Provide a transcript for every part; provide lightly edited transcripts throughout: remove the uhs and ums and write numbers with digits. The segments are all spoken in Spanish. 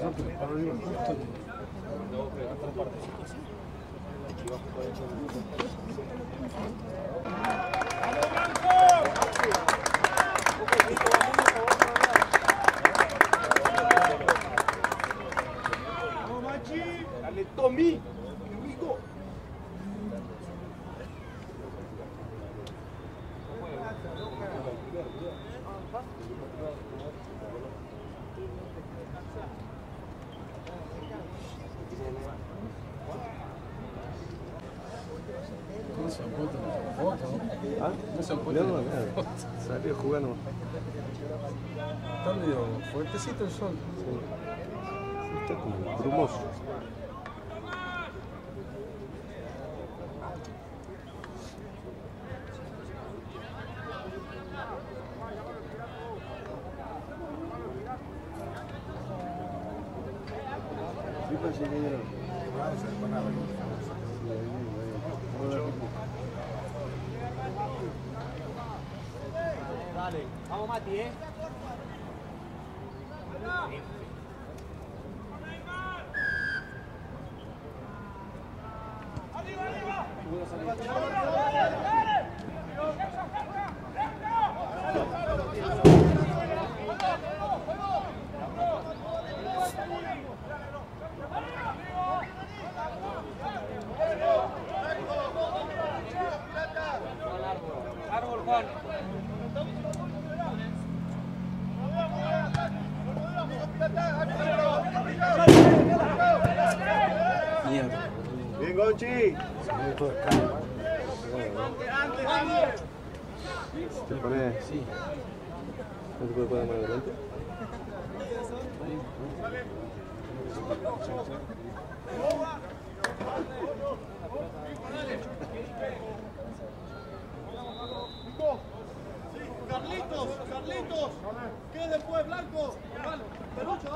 Dale, Tommy. ¿Ah? No se encuentra. No, nada. Salió jugando. Está medio fuertecito el sol. Sí. Está como brumoso. Dale, vamos Mati, Árbol, Juan. Mierda. Bien, Gonchi. ¿Te pone? Sí. ¿No te puede poner más adelante? Carlitos, ¿qué después, Blanco? Pelucho,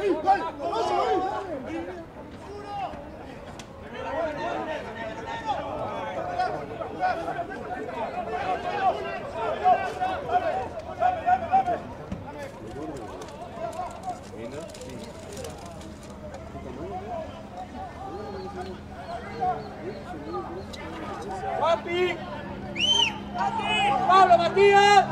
¡Papi! ¡Pablo Matías!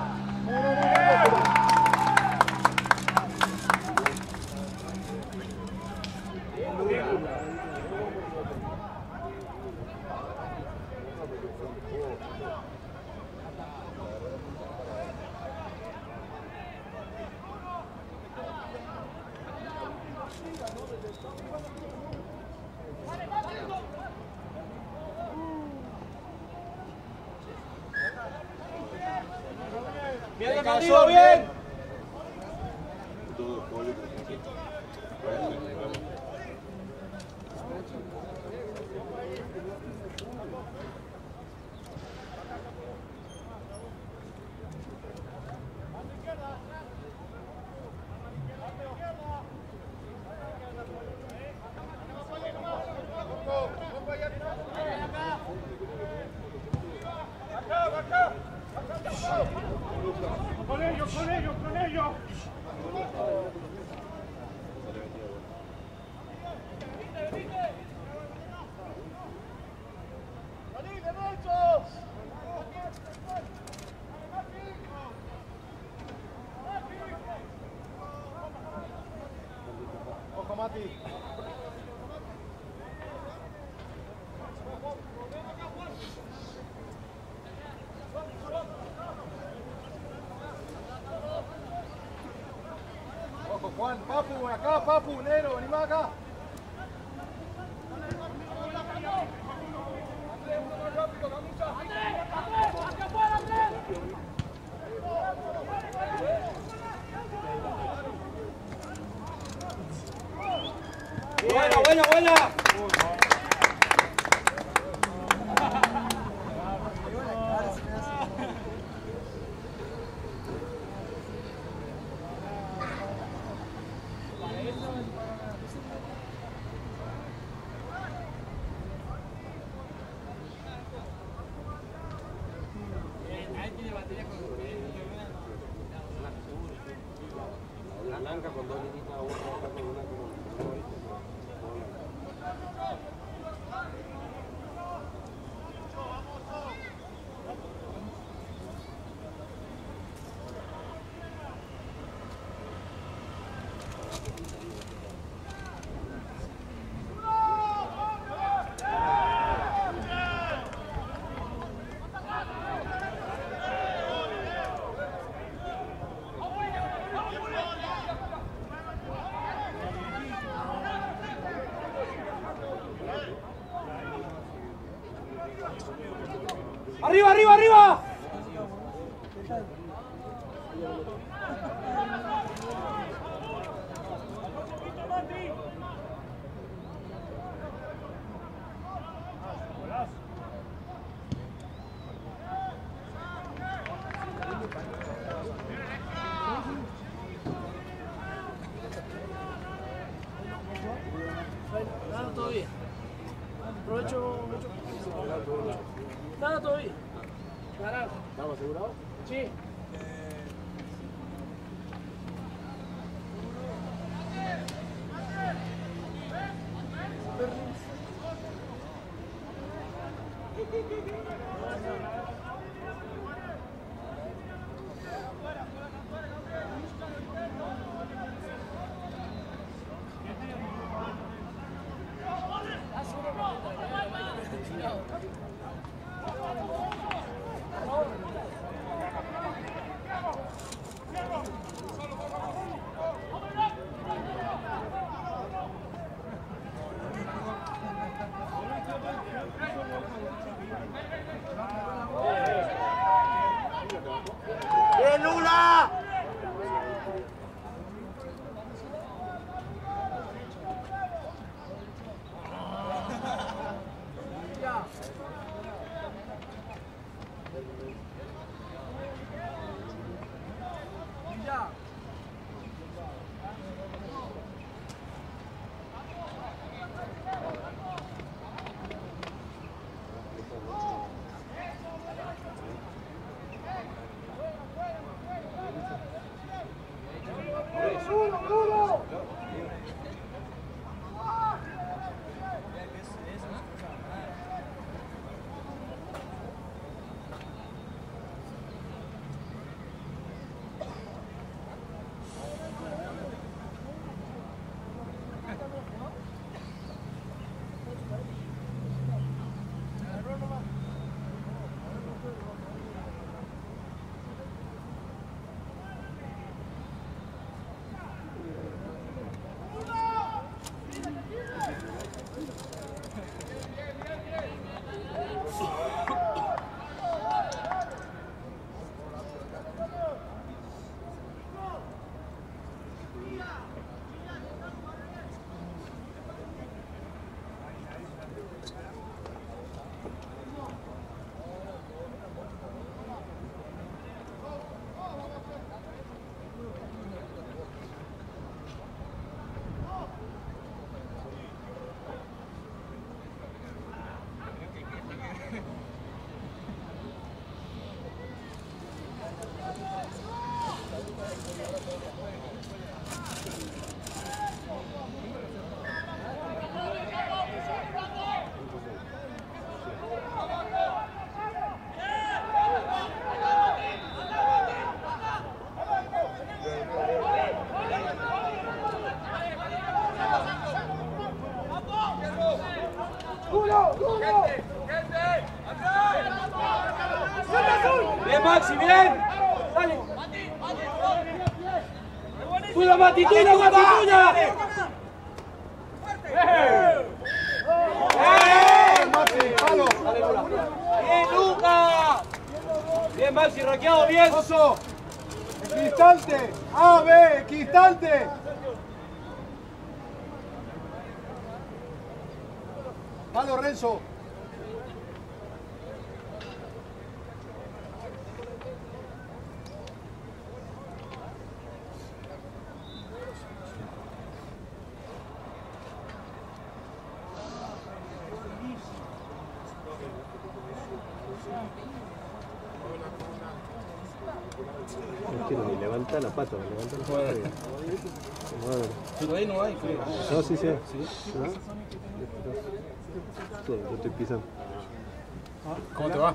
¡Bien defendido, bien! Con ellos. Ojo, Mati. Ojo, Juan, Papu, acá, Papu, Nero, vení más acá. Buena. Blanca con dos linitas, una con una. ¡Arriba, arriba, arriba! Nada todavía. Aprovecho. Nada todavía. ¿Estamos asegurados? Sí. ¡Bien, Lula! ¡Bien, Maxi, bien! ¡Dale! ¡Tuya, Mati, tuya, Mati, tuya! ¡Bien, Luca! Bien, Maxi, raqueado, bien. Oso, equidistante, A, B, equidistante. Palo, Renzo. No quiero ni levantar la pata, levanta la pata. Pero ahí no hay, creo. No, sí, sí. ¿No? Yo estoy pisando. ¿Cómo te va?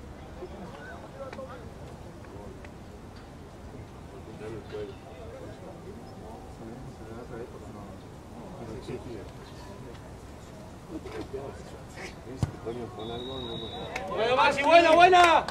¡Bueno, Maxi, buena, buena!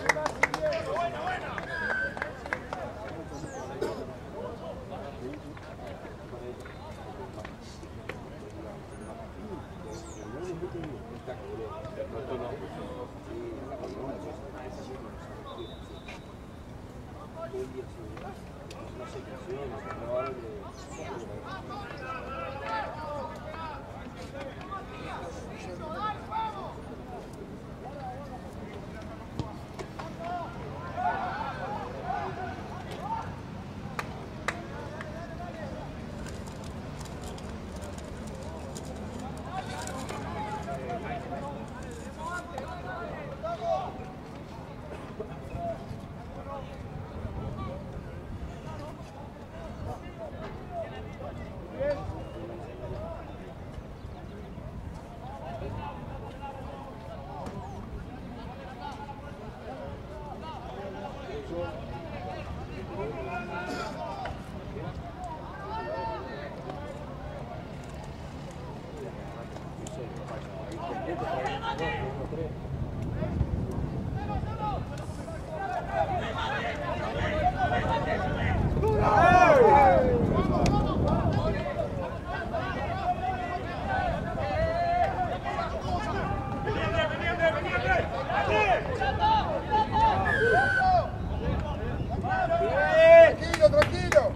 Tranquilo, tranquilo.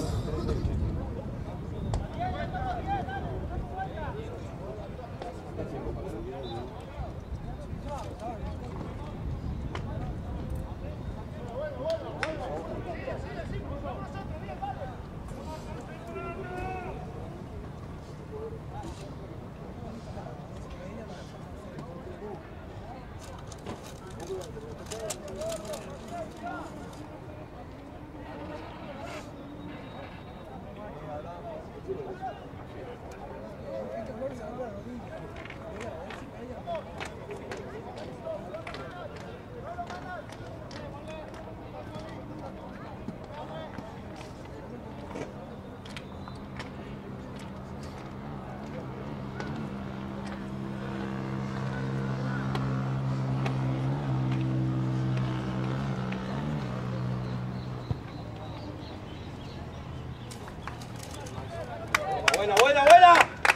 Buena, buena, buena.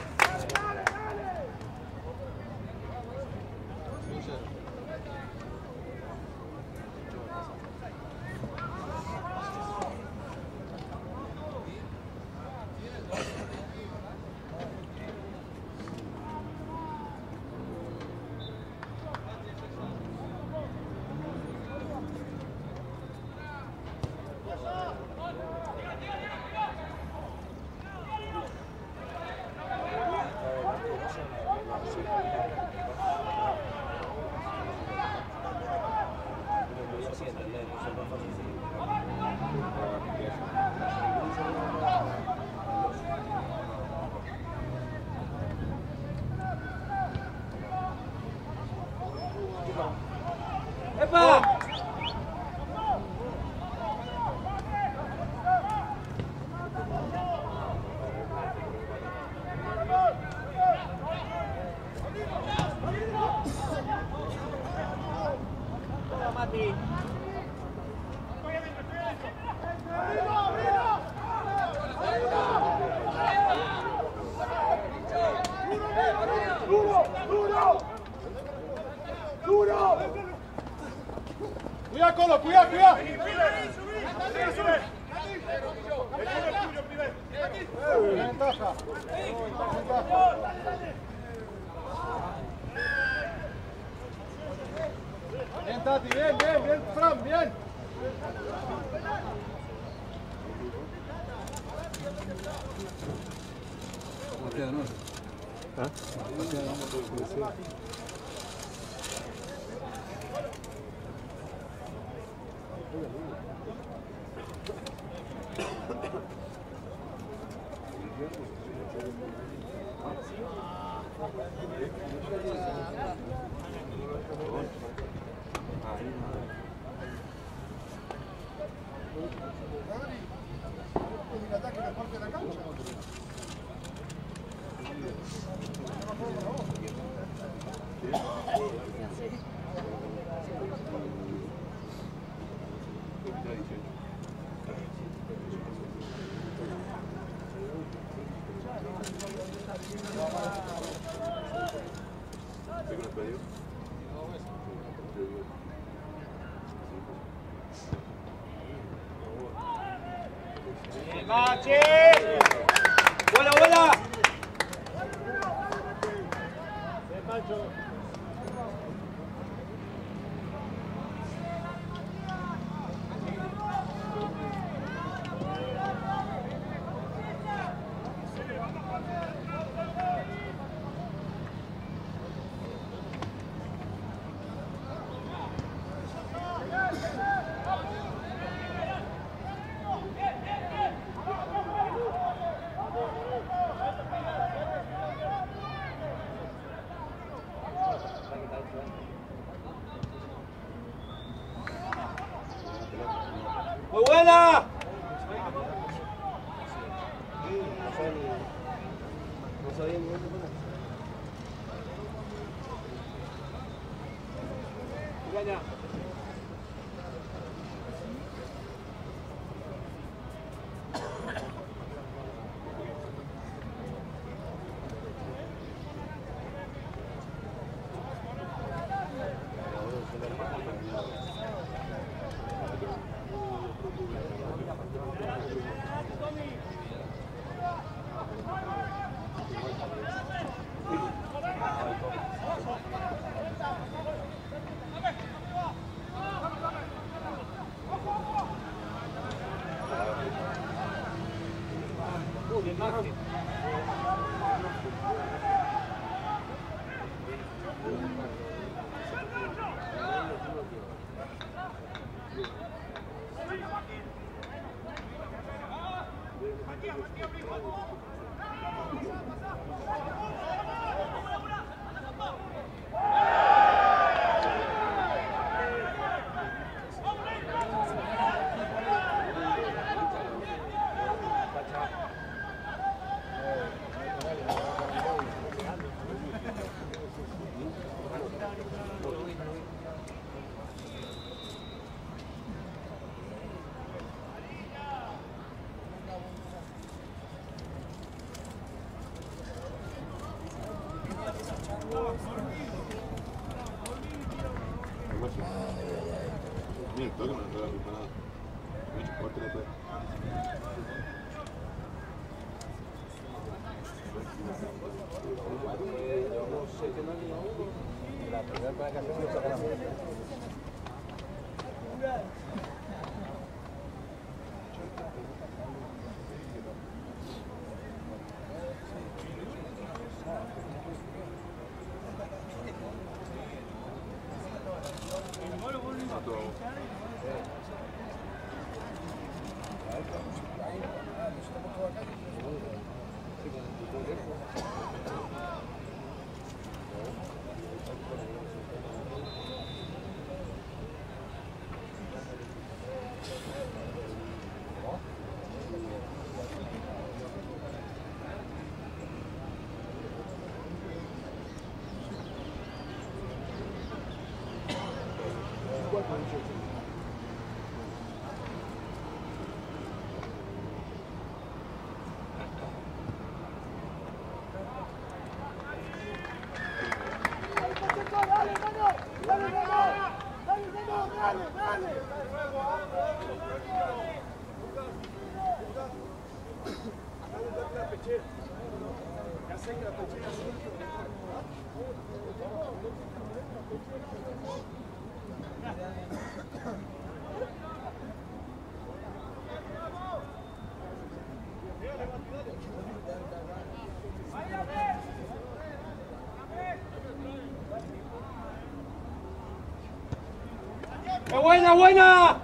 ¡Epa! Mati. Cuidado, Colo, cuidado, cuidado. Ventaja. Bien, Tati, bien, bien, bien, Fran, bien. El ataque de parte de la cancha. ¡Pache! ¡Buena, buena! ¡Muy buena! No sabía ni dónde poner. Gana. Mira, toca no te va a preparar. Mucho corte no puede. No sé qué no le digo. La primera para que hacemos sacar la mano. ¡Qué buena, buena!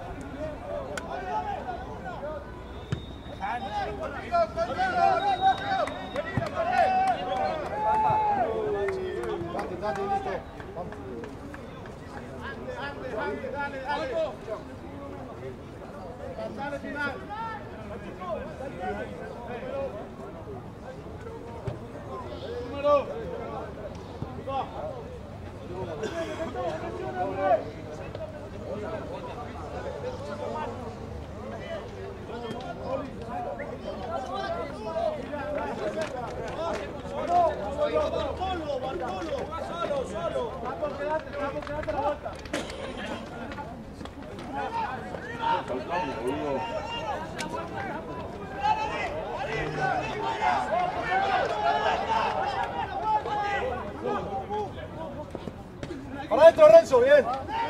Para adentro, Renzo, bien.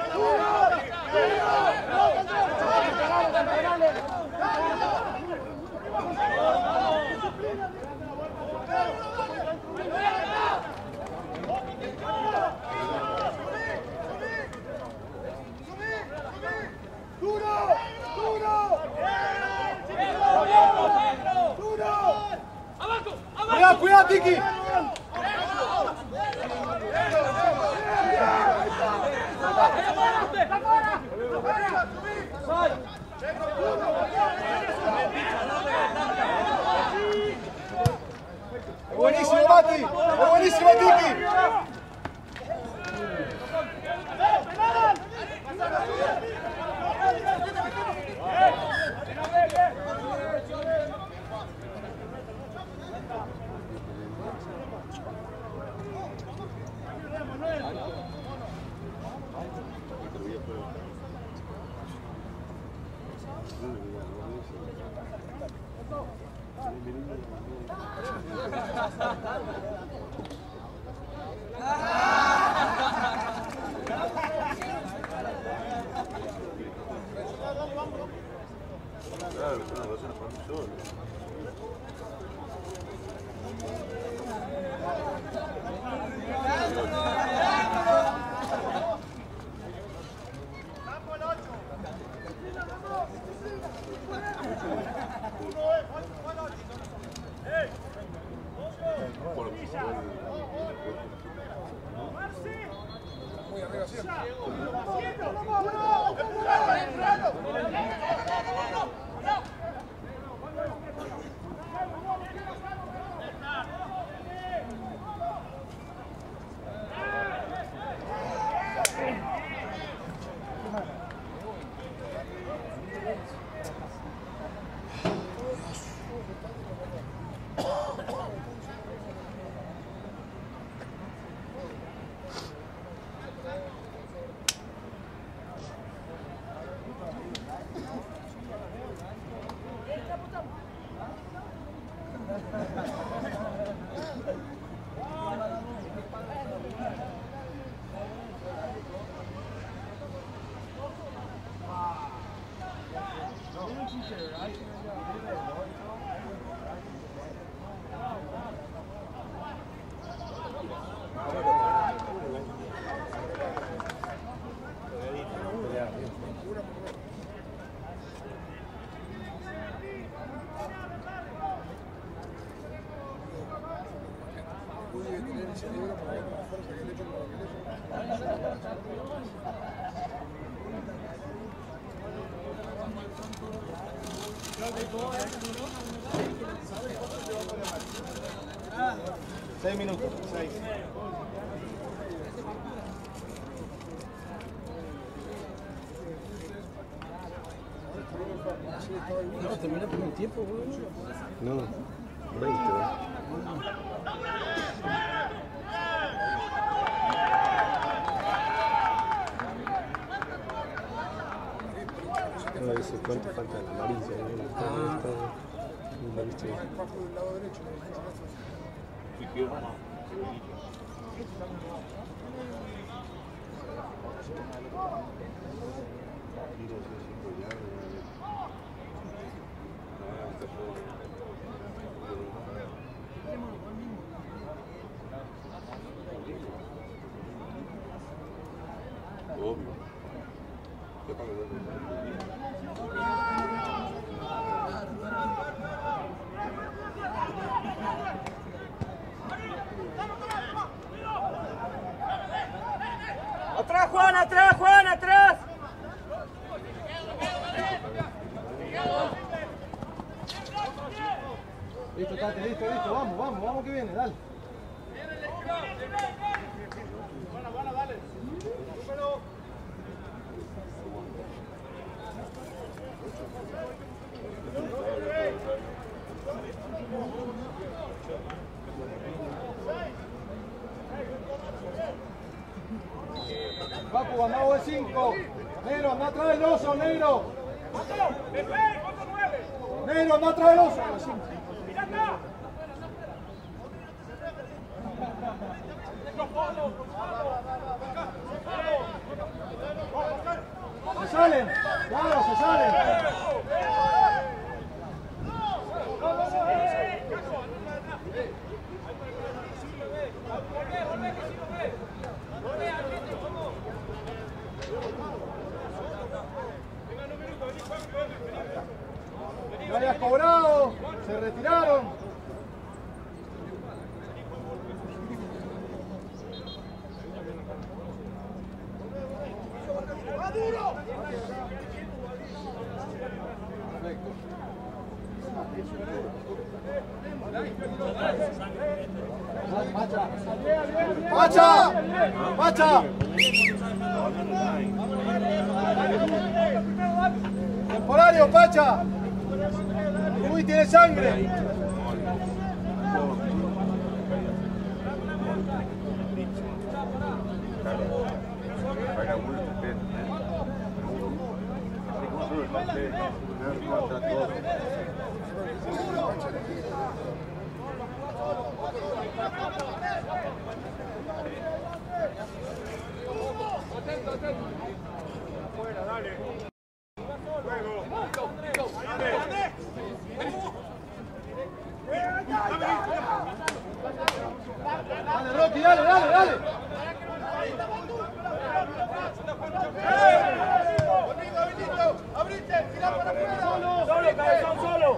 Cuidado, cuidado, Tiki. Buenísimo, Mati. Buenísimo, Tiki. Claro, no va a ser para mí solo. Seis minutos, 6. No, termina por un tiempo, güey. No, 20. No, dice cuánto falta la amarilla. Obvio. ¡Atrás, Juan! ¡Atrás, Juan! ¡Atrás! Listo, Tati, listo. Vamos que viene, dale. Buena, dale. Papu, andamos de 5. Negro, anda atrás del oso, negro. Negro, anda atrás del oso. salen. Claro, se salen. No hayas cobrado, se retiraron. ¡Pacha! ¡Pacha! Temporario, Pacha. Uy, tiene sangre. Dale, Rocky, dale, dale, dale. Abrite, tira para afuera. Solo, cabezón, solo.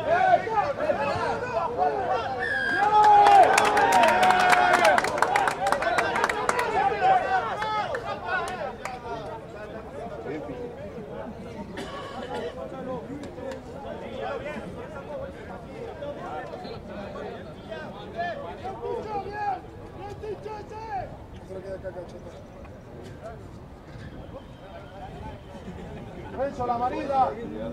Renzo, la amarilla.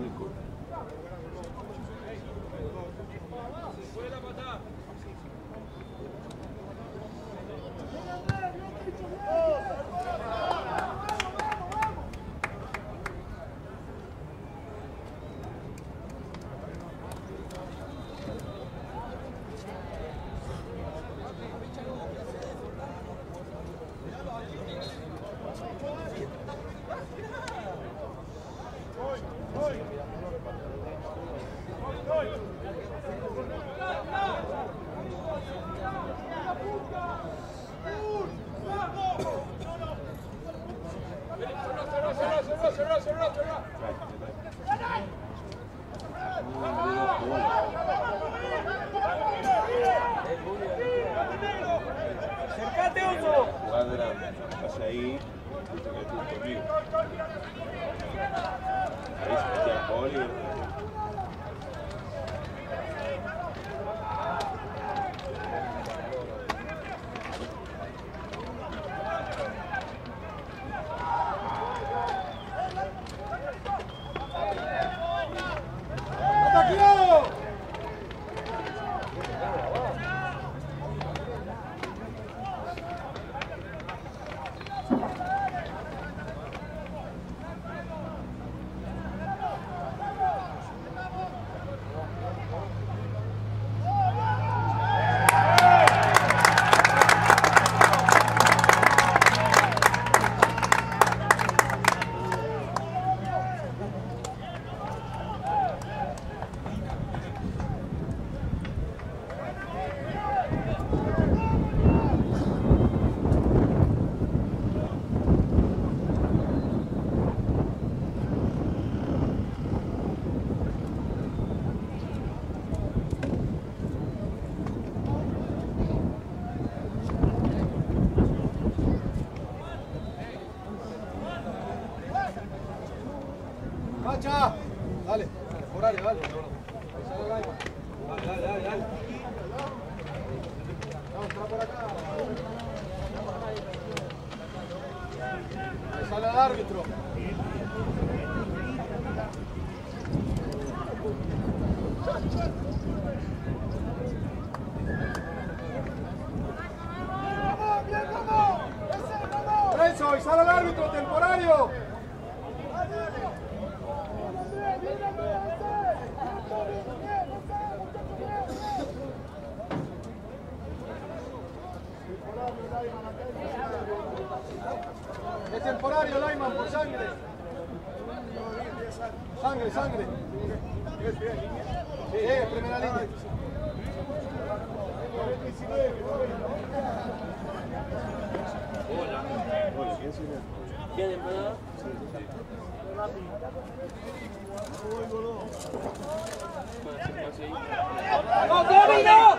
¡Cercate, Oso! Pasa ahí, justo que estuvo conmigo. Ahí se metía el poli. Pacha, dale, horario, dale. Dale. Vamos, está por acá. Ahí sale el árbitro. Renzo, ahí sale el árbitro temporario. Es temporario, Lyman, por sangre. Sangre, sangre. Primera línea. 19. ¿Quién es verdad? ¡Vamos, Domino!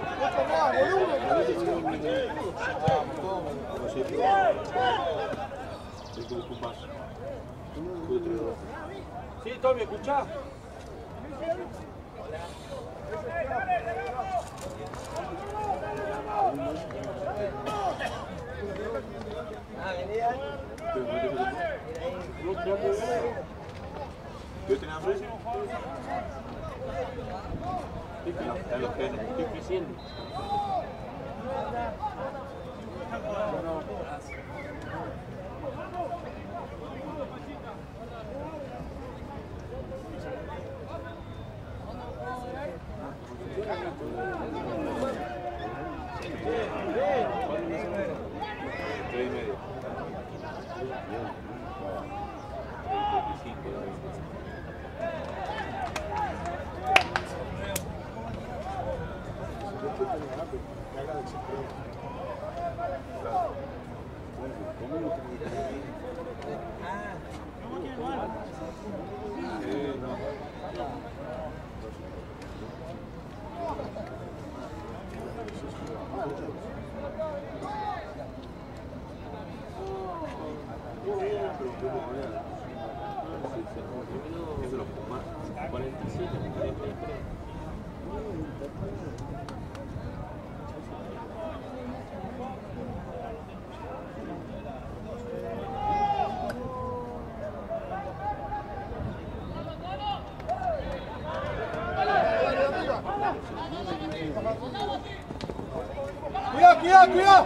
Sí, Tommy, escuchá. ¿Yo tenía hambre? Estoy creciendo. Cuidado, cuidado.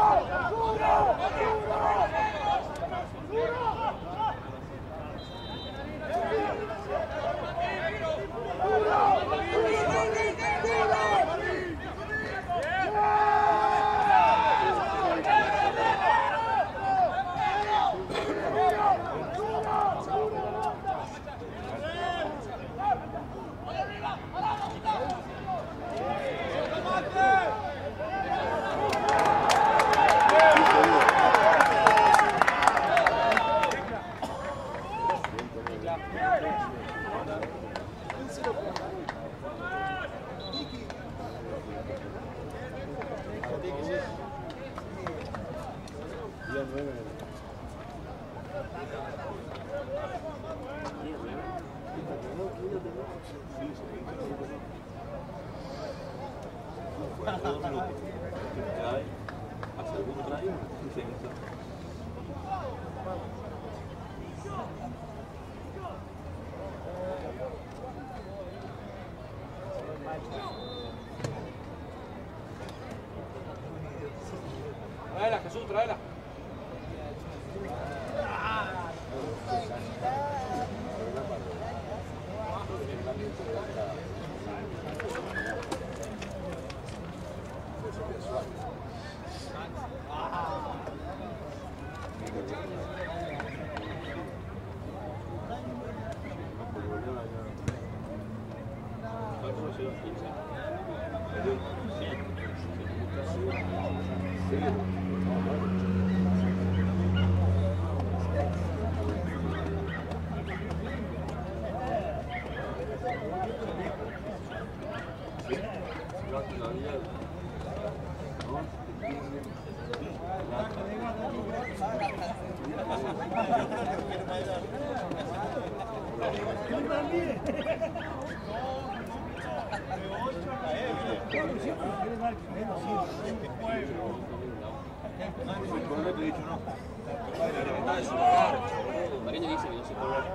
Tráela, Jesús, tráela. Mariño dice que no se puede.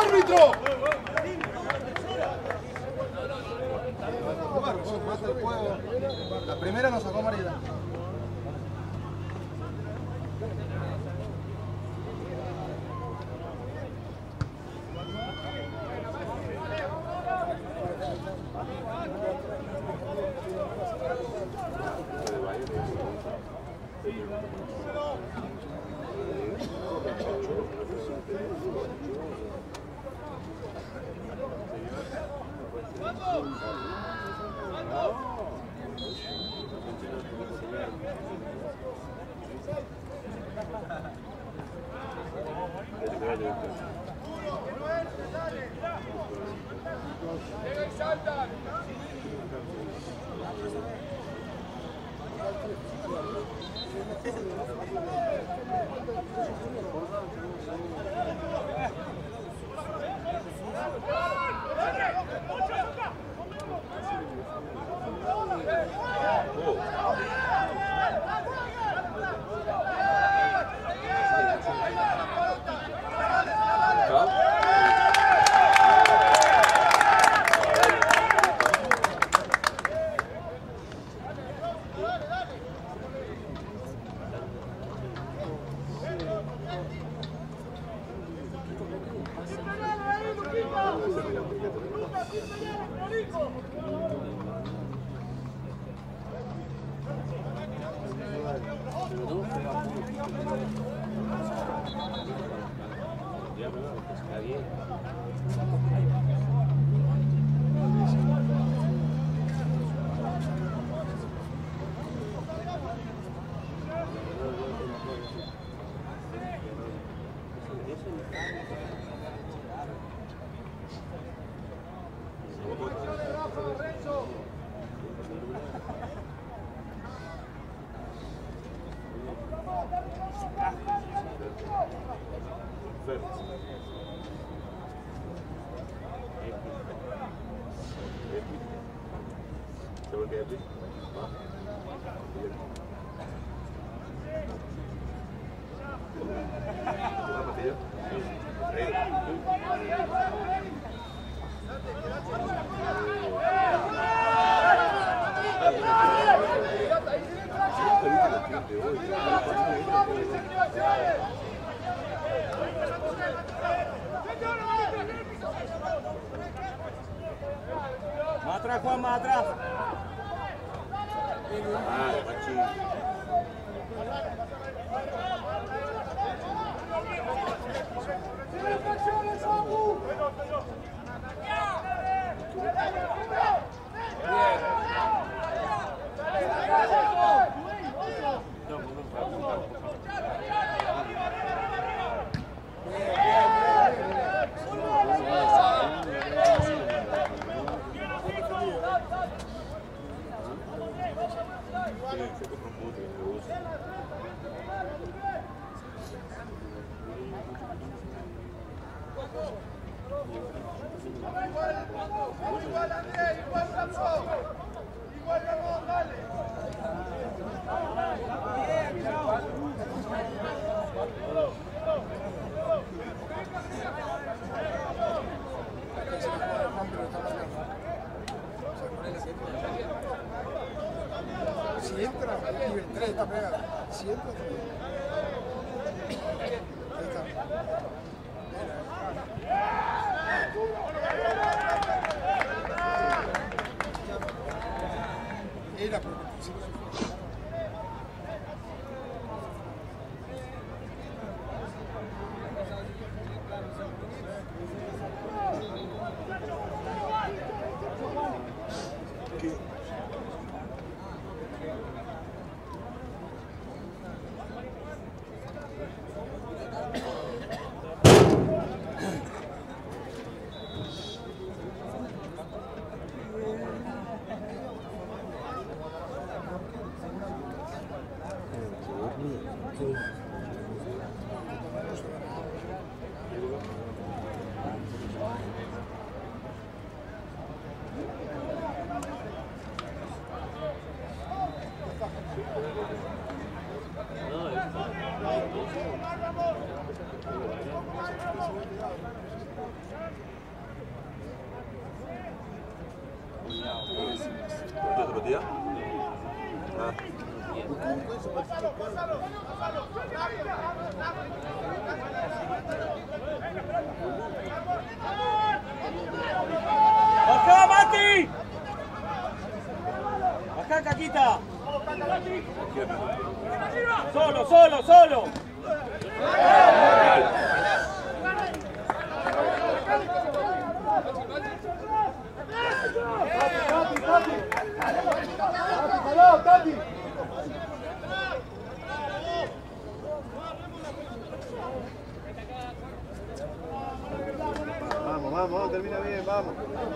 árbitro! Mata el juego. La primera nos sacó amarilla. Más atrás, Juan, más atrás. Si entra, nivel 3 está pegado. Si entra, ahí está. Era por 25. ¿Cuánto te metía? Ah. ¡Bajá, Mati! ¡Bajá, Caquita! ¡Solo, solo, solo! Vamos, vamos, termina bien, vamos.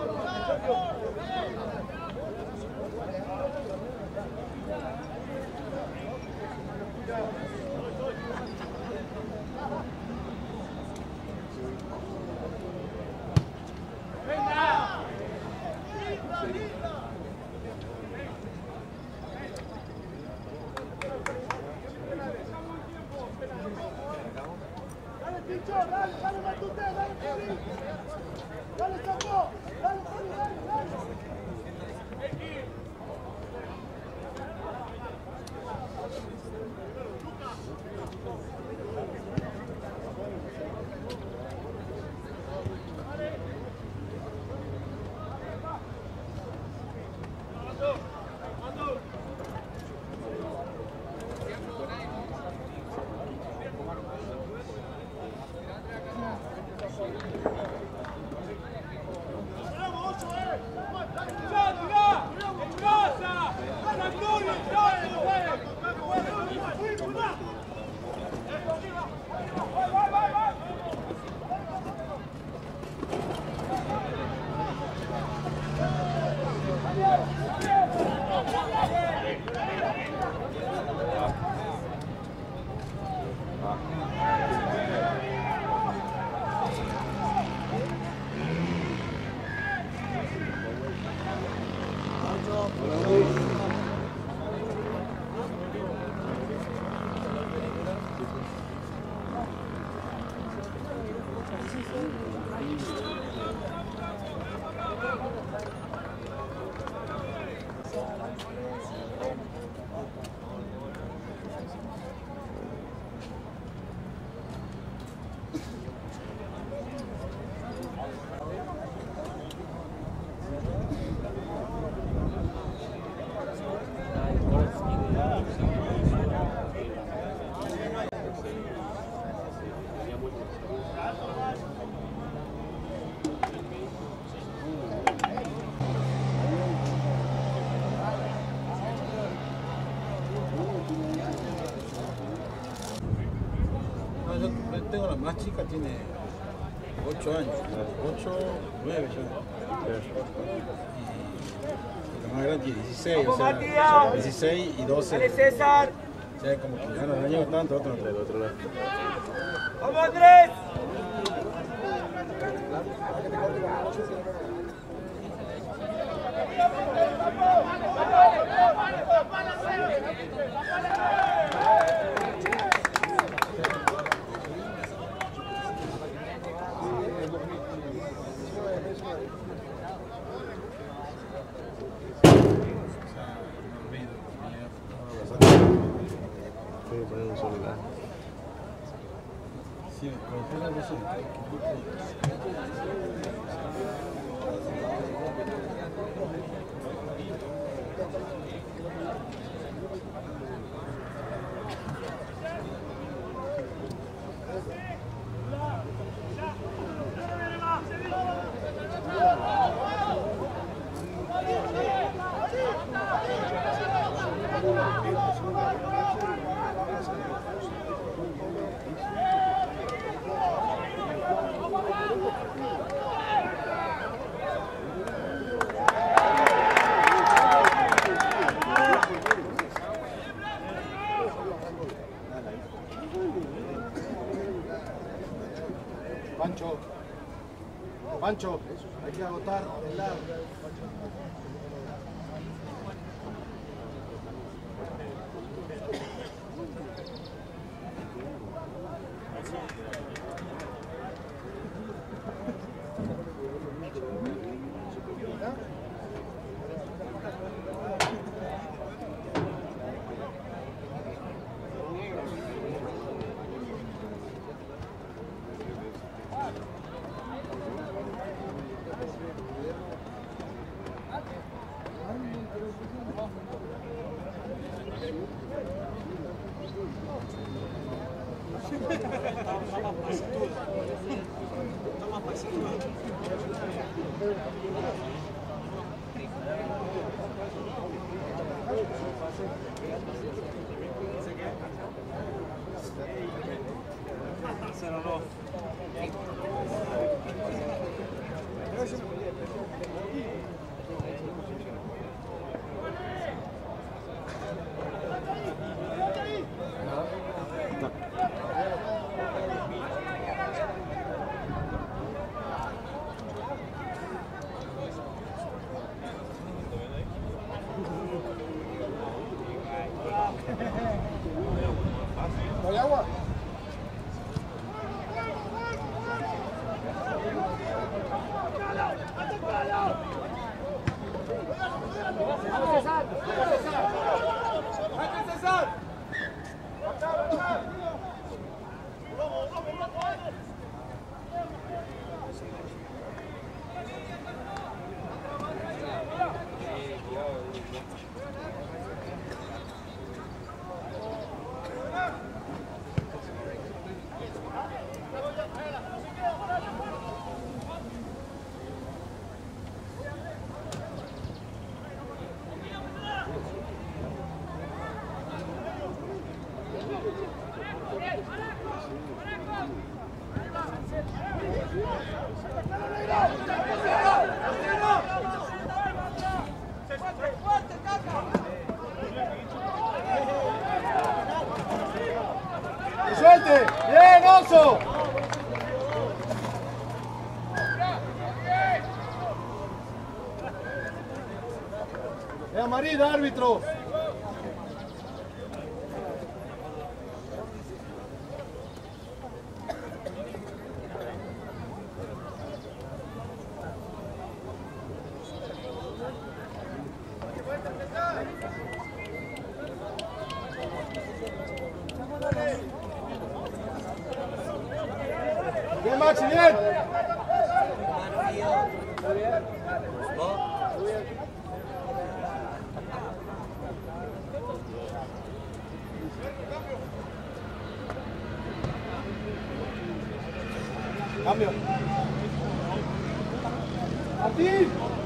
Yo tengo la más chica, tiene 8 años, 8, 9 ya. Y la más grande tiene 16, o sea, 16 y 12. ¡Dale, César! O sea, como que ya no llevo tanto, otro no. Del otro lado. ¡Vamos, Andrés! Sí, poner un celular. Sí, con la razón. Pancho, Pancho, hay que agotar el lado. ¿Hay agua? ¡Suelte! ¡Bien, Oso! ¡Es amarilla, árbitro! Bien, Maxi, bien. Cambio. Martín.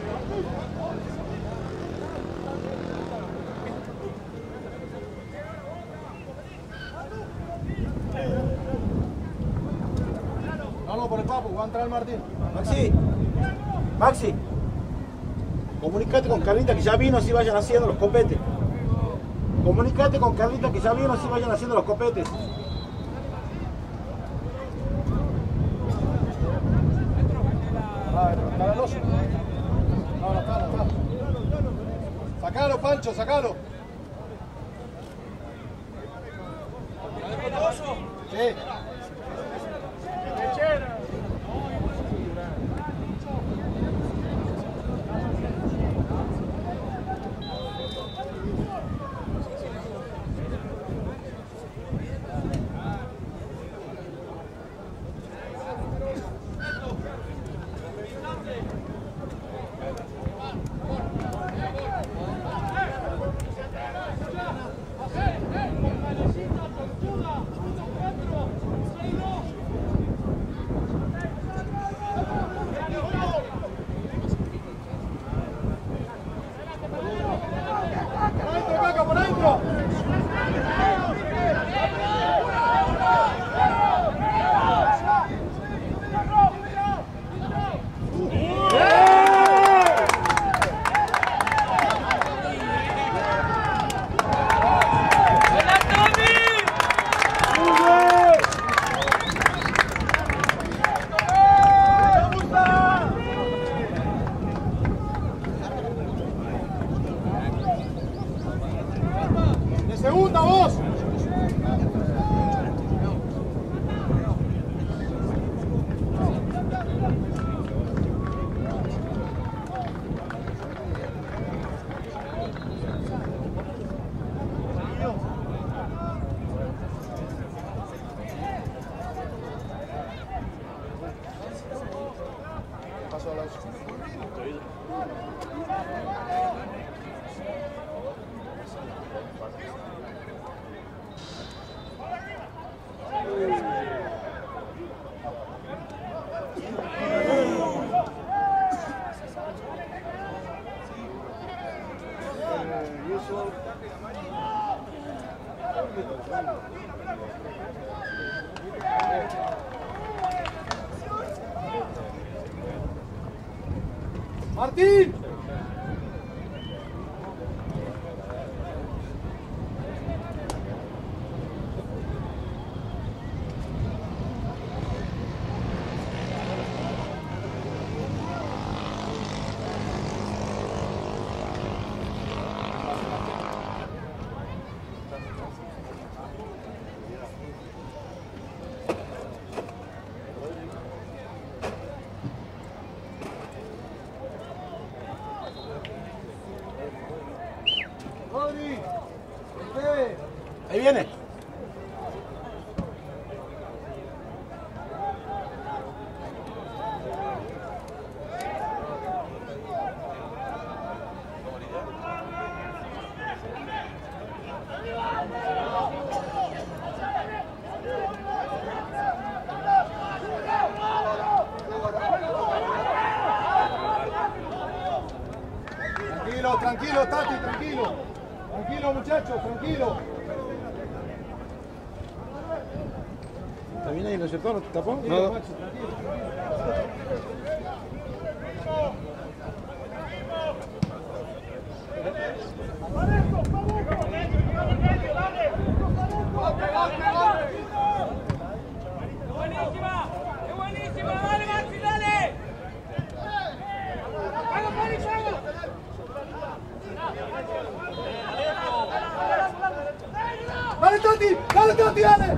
No, por el papo, va a entrar el Martín. Maxi, Maxi, comunícate con Carlita que ya vino, así vayan haciendo los copetes. Comunícate con Carlita que ya vino, así vayan haciendo los copetes. Está el oso. No está. Sacalo, Pancho, sacalo. Sí. Por adentro. Segunda voz. Pasó a la Martín. Rodri. Ahí viene. Tranquilo, tranquilo, Tati, tranquilo. Tranquilo, muchachos, tranquilo. ¿Está bien ahí, no es cierto? ¿No te tapó? Tranquilo, No. Maxi, tranquilo. ¡Buenísima! ¡Qué buenísima! ¡Dale, Maxi, dale! ¡Vamos, Mari, vamos! ¡Dale, Tati! ¡Dale, Tati, dale!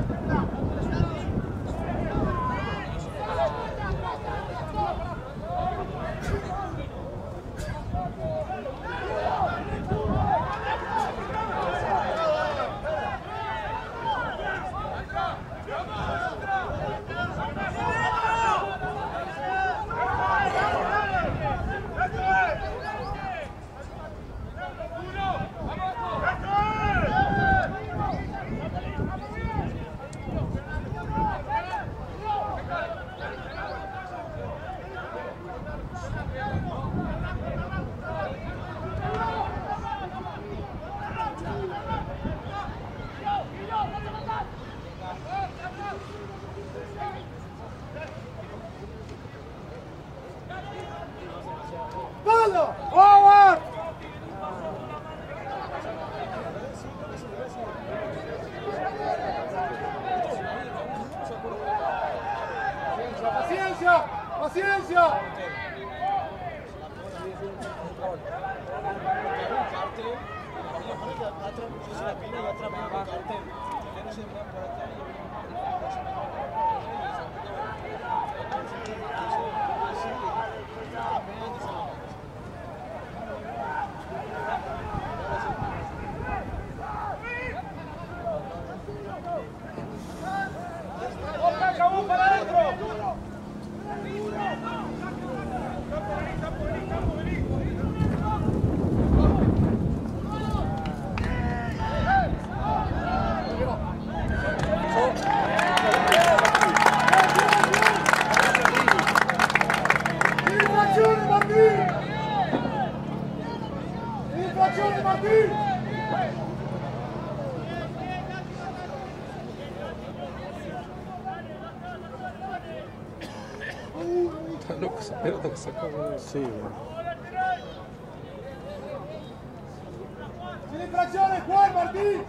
¡Palo! ¡Forward! ¡Paciencia! ¡Paciencia! ¡Infracciones, Martín! ¡Infracciones, Martín! Está loco esa pelota que sacó. Sí, bueno. ¡Sin infracciones, Juan, Martín!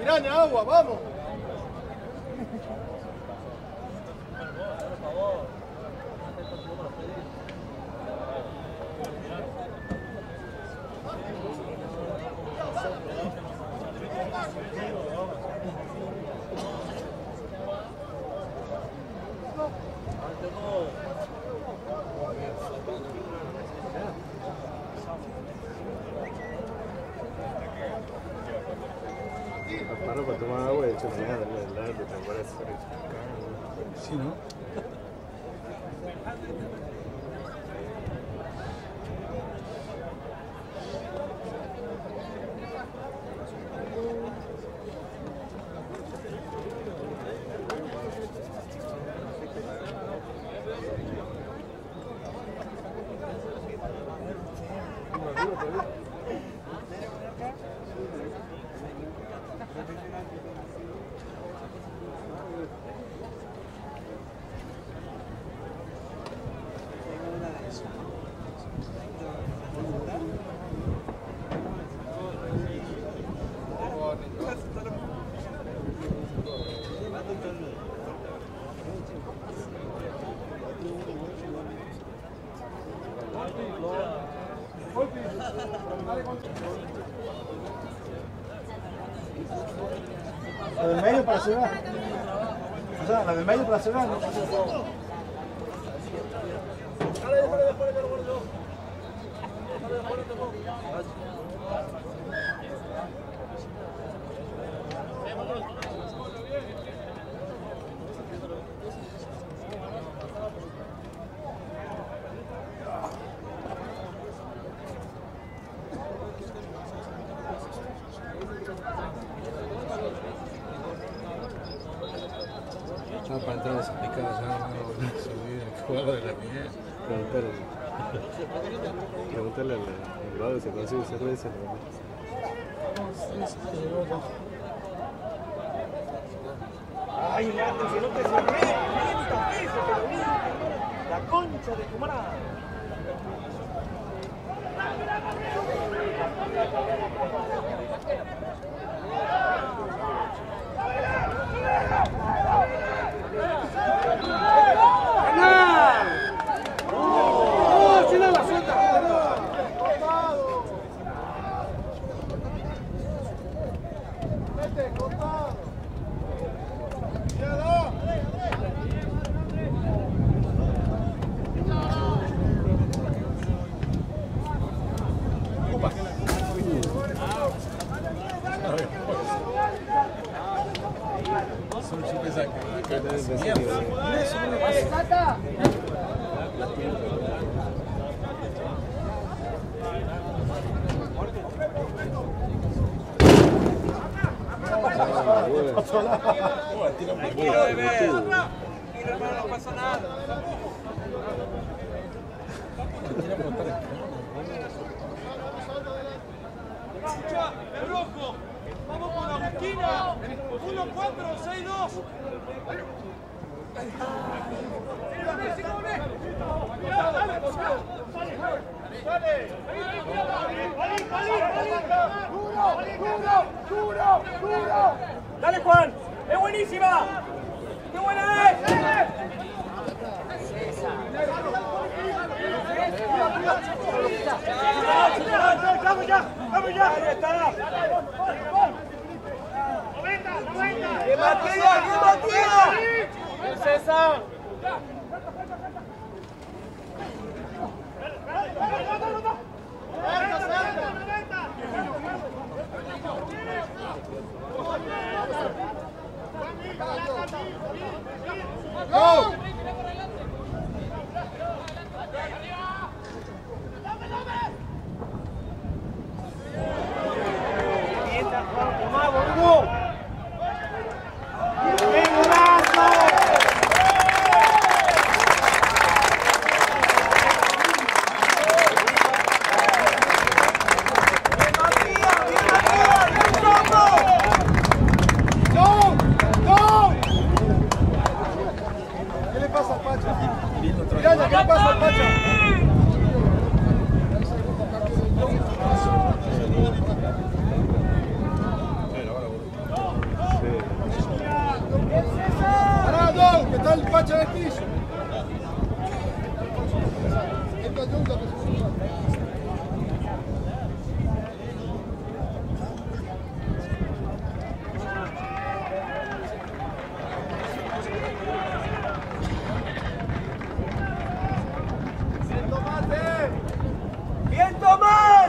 tirane agua, vamos. Paro para tomar agua, de hecho, mañana de te parece. Sí, ¿no? La del medio para cerrar. O sea, la del medio para cerrar. Para entrar desaplicadas, subir el juego de la miel. Pregúntale al lado si consigue cerveza. Ay, Leandro, que no te cerré, 500 pesos, pero la concha de tu madre. Tranquilo, bebé. Tranquilo, hermano, no pasa nada. Escucha, el rojo. Vamos con la esquina. 1-4-6-2. Dale, Juan. Es buenísima. ¡Qué buena es! ¡Vamos ya! ¡Vamos ya! ¡Ahí está! ¡90! ¡Qué batida! ¡Qué batida! ¡César! ¡Go! Miranda, ¿qué le pasa al Pacha? el Pacha del piso. Esta ayuda que se sube. ¡Bien, Tomás!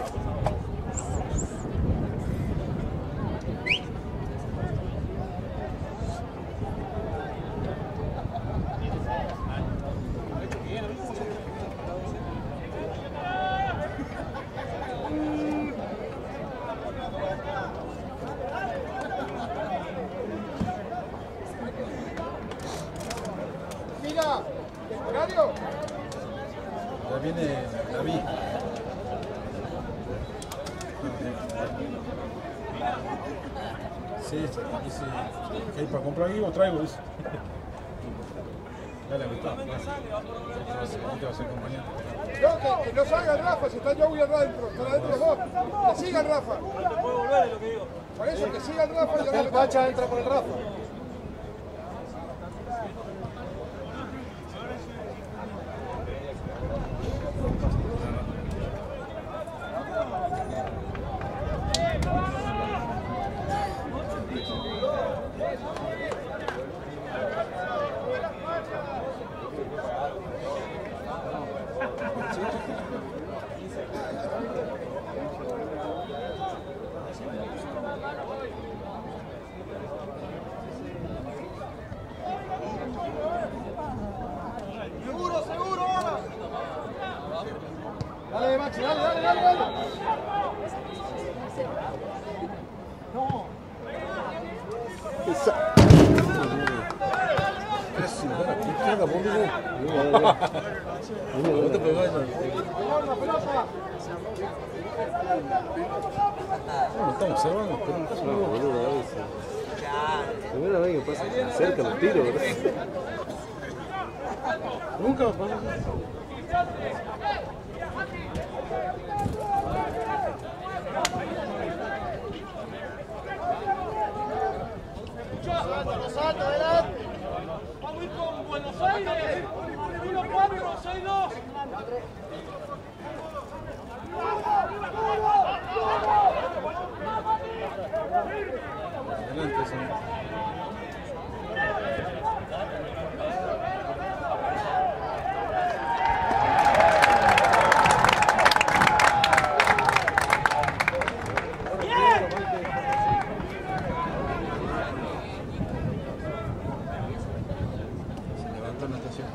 Mira, horario. Ya viene David. Sí, dice que hay para comprar algo, traigo eso. Dale, Gustavo. Ahí te va a hacer compañía. No, que no salga Rafa, si está Joey adentro, están adentro los dos. Que siga Rafa. Por eso, que siga Rafa y el Pacha entra por el Rafa. Dale, Maxi, dale. Casi, ¿qué carga, boludo? No te pegas. No, estamos observando, pero no pasa nada. Primera vez que pasa cerca los tiros, ¿verdad? Nunca me pasa. Salta, adelante. Vamos a ir con Buenos Aires. 1-4, 6-2. Adelante, señor. Se levantó natación.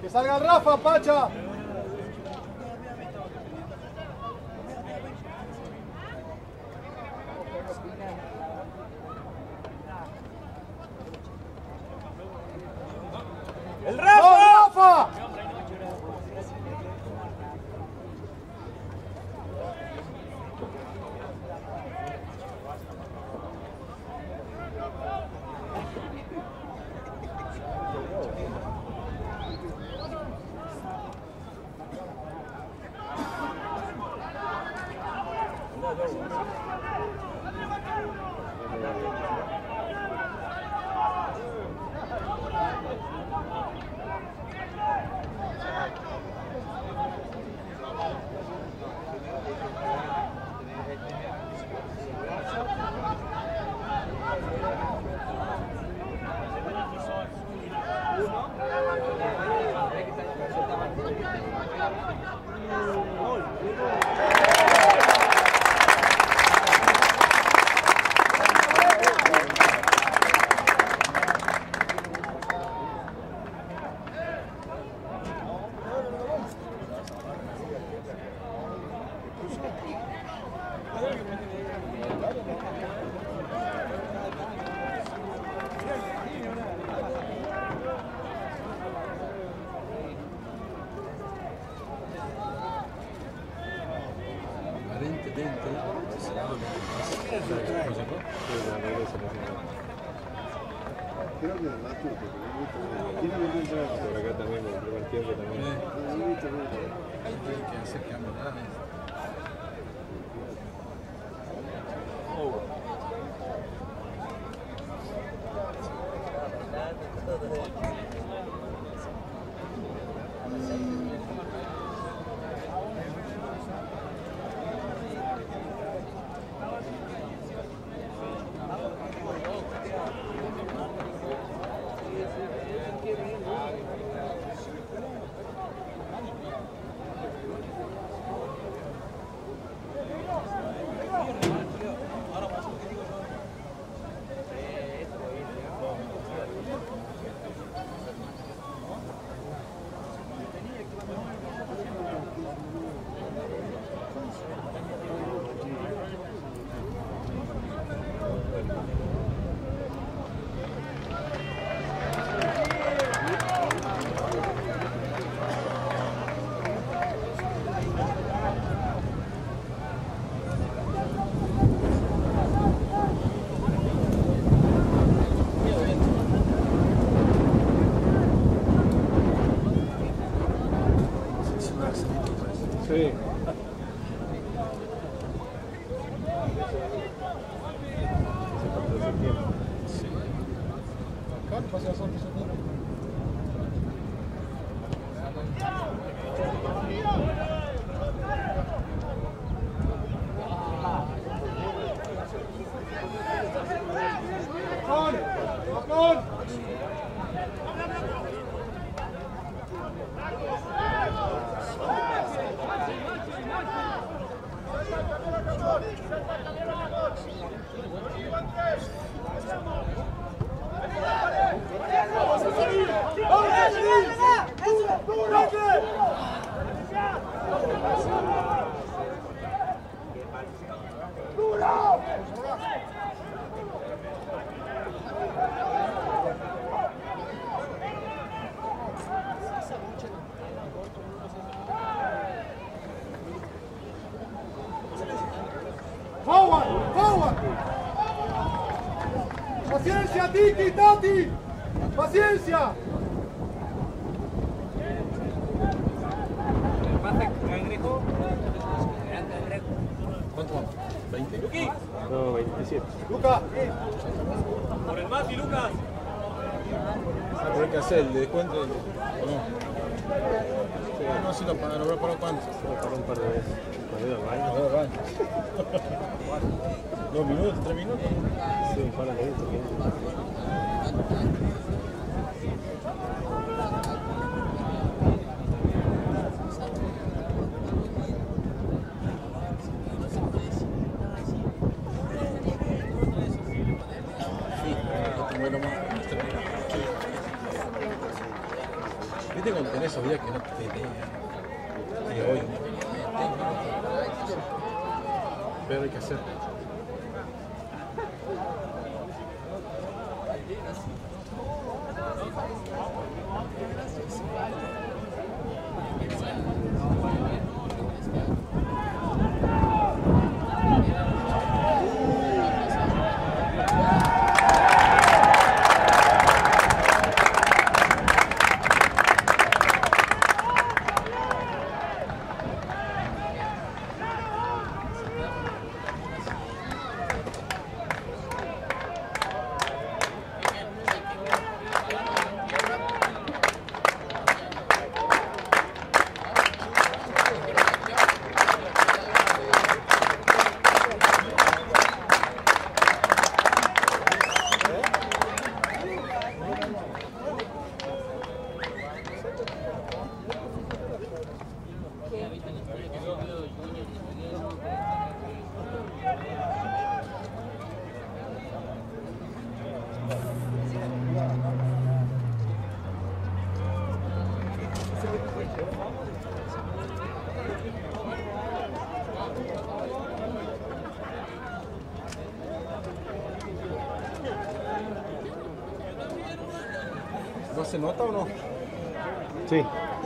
Que salga Rafa, Pacha. ¡El Rafa! ¡Rafa! Creo que la tuya, tiene que entrar por acá también, en el primer tiempo también. Hay que hacer cambio nada. Sí. ¡Paciencia, Titi, Tati! ¡Paciencia! ¿Cuánto vamos? ¿20? No, 27. Lucas. Por el Mati, Lucas. Pero hay que hacer el descuento o no. No, si lo pagan, ¿lo para cuánto? Para un par de veces. Cuando iba al baño. 2 minutos, 3 minutos. Sí, un par de veces. Viste cuando tenés esos días que no te que hoy. Pero hay que hacer. ¿No se nota o no? Sí.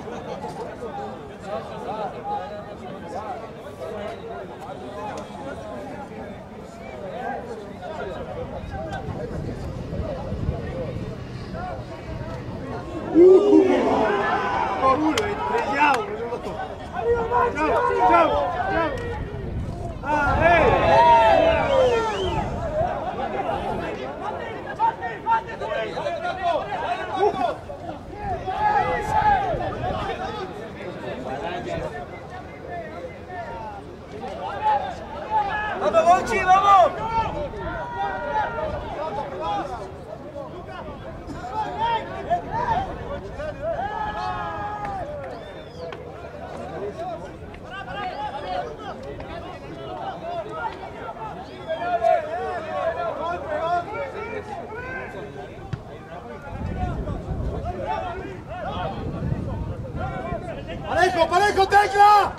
Estrellado, chao, chao, ¡vamos, Bochi, vamos! ¡Parejo, parejo, Tecla!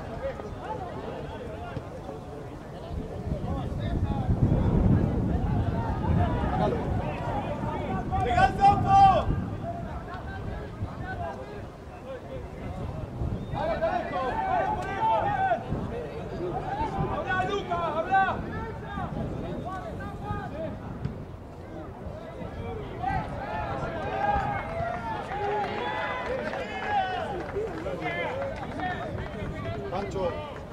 ¡Pega el topo! ¡Habla, Luca, habla! Pancho.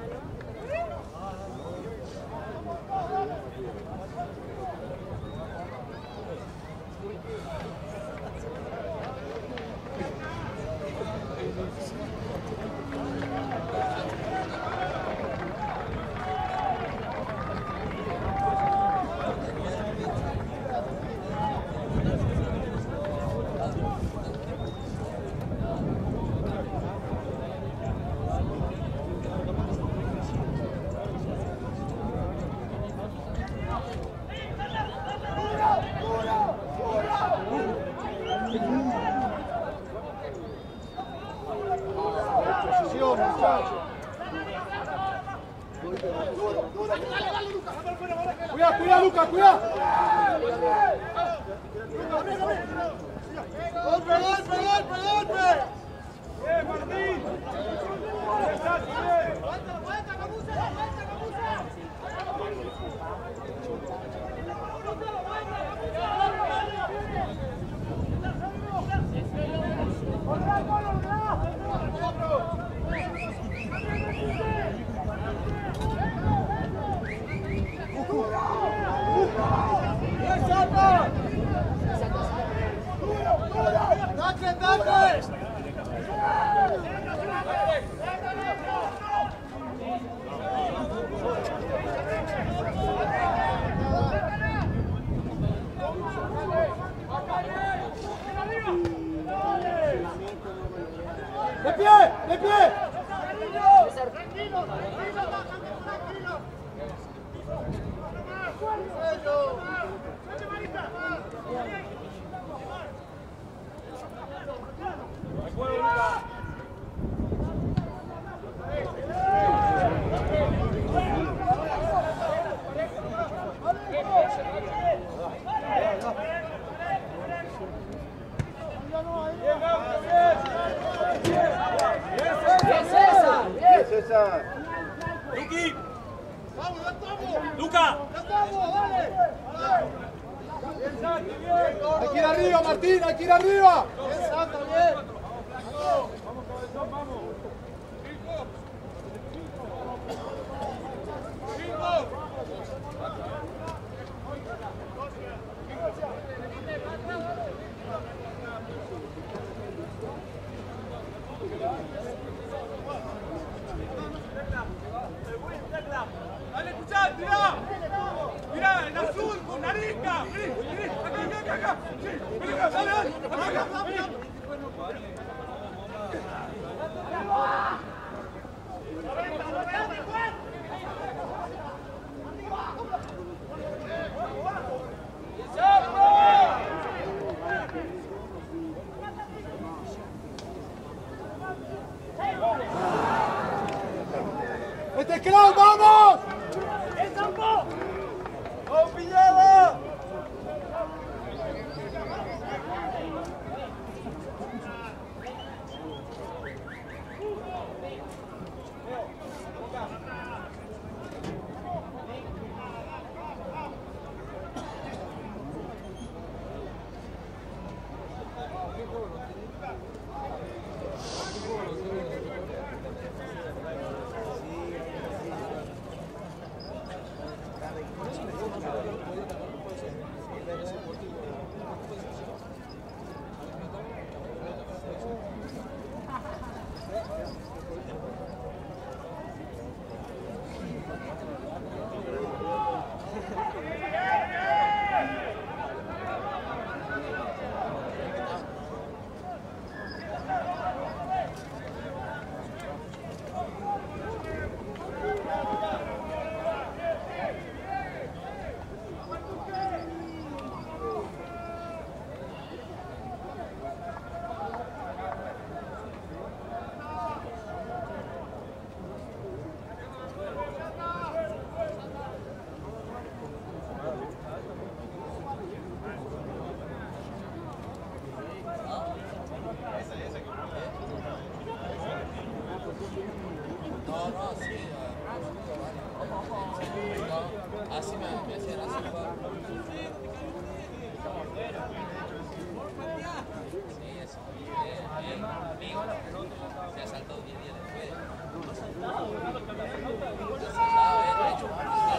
Cuidado, cuidado, Lucas, cuidado. ¡Golpe, golpe, golpe, golpe! ¡Bien, Martín! ¡De pie! ¡De pie! ¡Tranquilo! ¡Tranquilo! César. Luqui. Vamos, ya estamos. Luca. Ya estamos, dale. Hay que ir arriba, Martín, hay que ir arriba. Dale, escuchá, tirá. Mirá, en azul, con Narisca. Vení, acá. Vení acá, dale. Acá, vení. ¡Este clown, vamos! ¡El campo! ¡Vamos, pillada! Así me hacían así. Sí, eso. Se ha saltado 10 días después. Se ha saltado, hecho.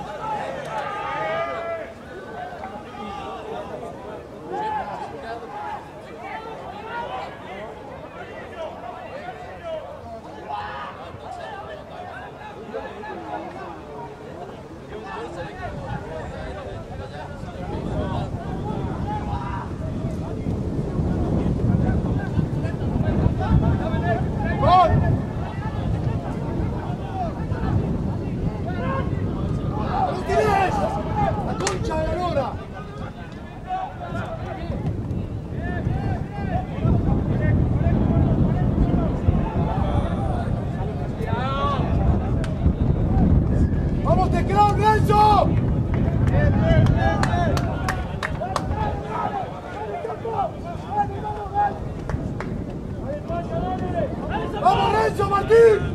¡Vamos, Renzo, Martín!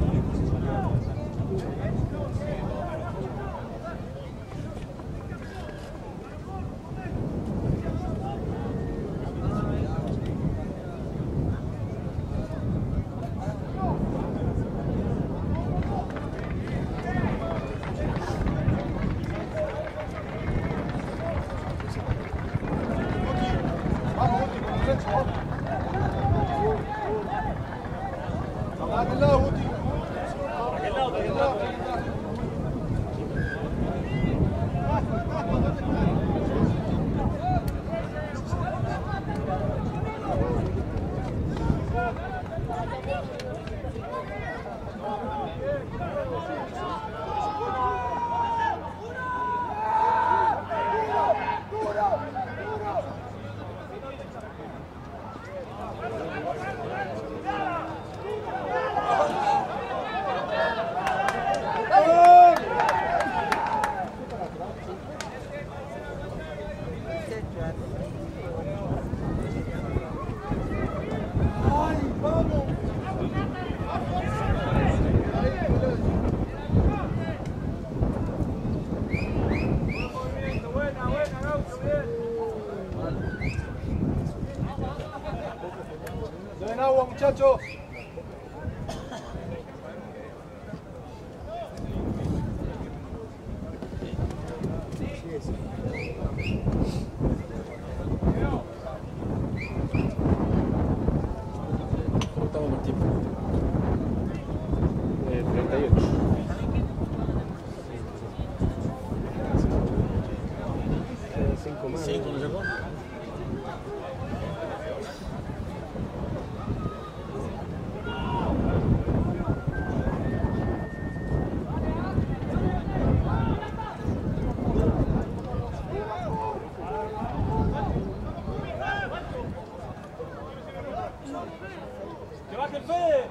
Nacho. ¿Cómo estamos con tiempo? 38. ¿Cinco no llegó? ¡Que baje el Fede!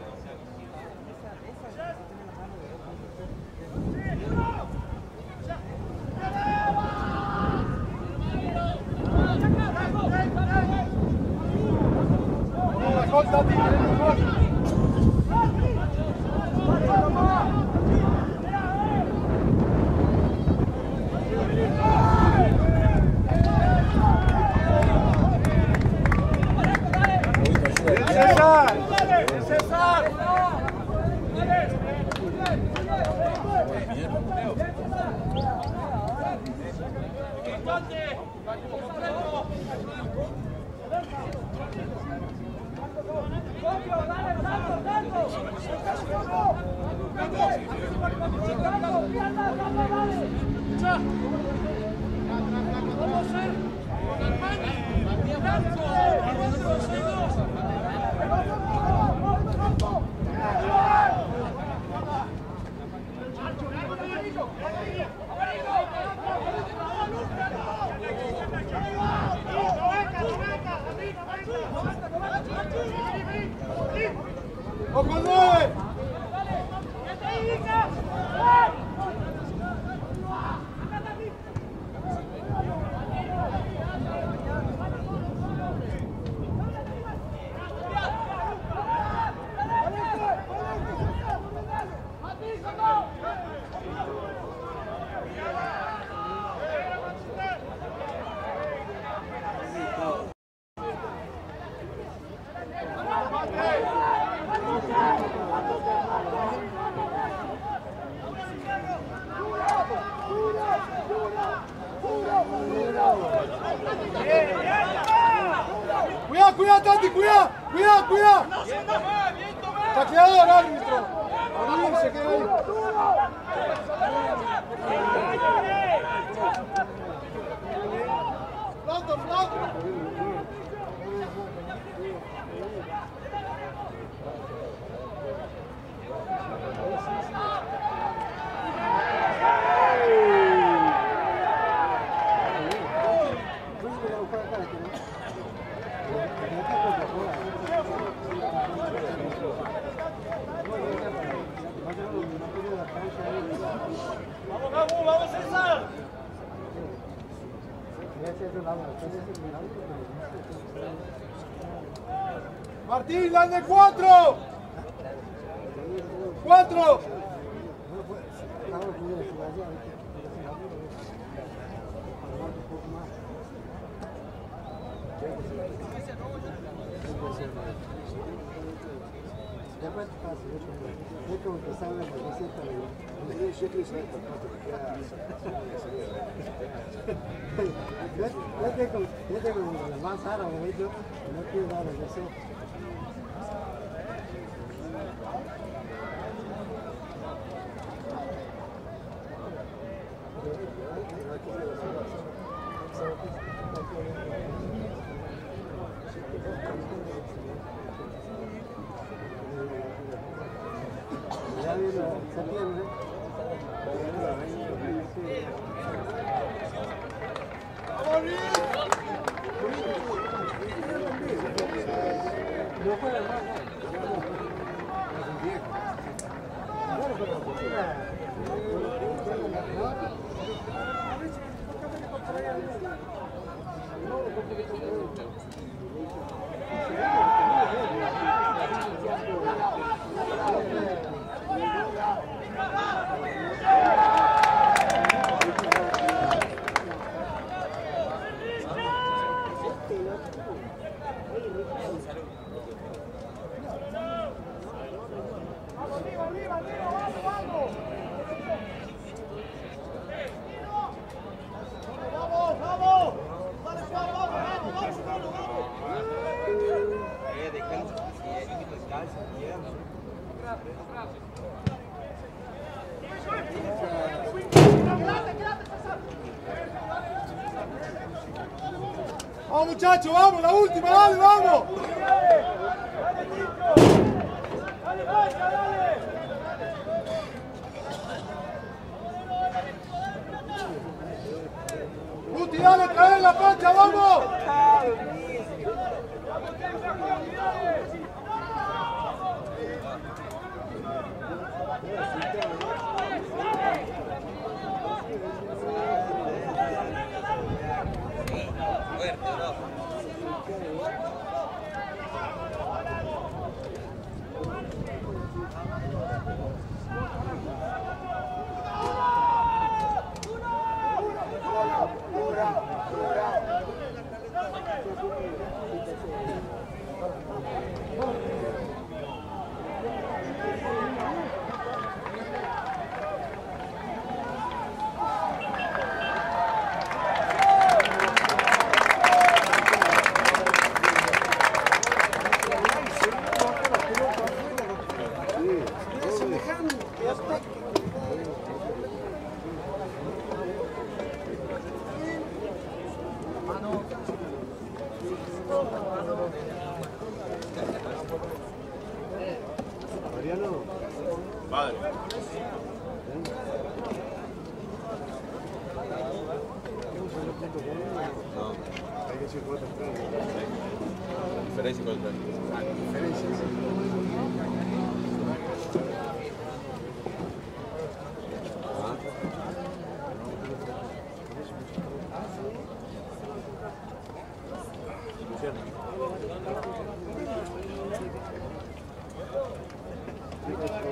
Cuidado, Tati, cuidado. Tacleador, árbitro. A se queda ahí. Flauta. ¡Vamos, César! Martín, dale 4. 4. Después te paso, es como que saben la receta de... Yo quiero saber por qué yo tengo la más árabe, yo no quiero dar la receta. Ya vino septiembre. No juega más. Vamos muchachos, vamos, la última, dale, vamos. Guti, dale, trae la pancha, vamos. Padre. No. Hay que decir 4 estrellas. Diferencia contra. Diferencia. Luciano.